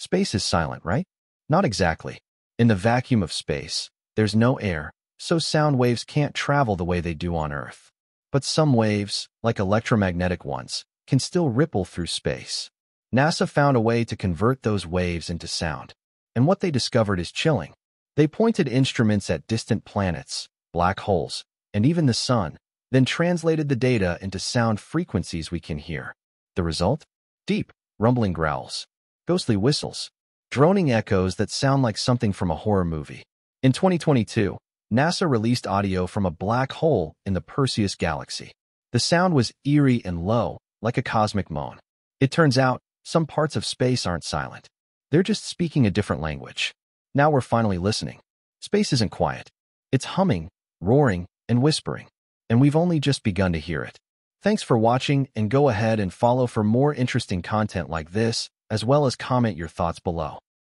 Space is silent, right? Not exactly. In the vacuum of space, there's no air, so sound waves can't travel the way they do on Earth. But some waves, like electromagnetic ones, can still ripple through space. NASA found a way to convert those waves into sound. And what they discovered is chilling. They pointed instruments at distant planets, black holes, and even the sun, then translated the data into sound frequencies we can hear. The result? Deep, rumbling growls, ghostly whistles, droning echoes that sound like something from a horror movie. In 2022, NASA released audio from a black hole in the Perseus galaxy. The sound was eerie and low, like a cosmic moan. It turns out, some parts of space aren't silent. They're just speaking a different language. Now we're finally listening. Space isn't quiet. It's humming, roaring, and whispering. And we've only just begun to hear it. Thanks for watching, and go ahead and follow for more interesting content like this, as well as comment your thoughts below.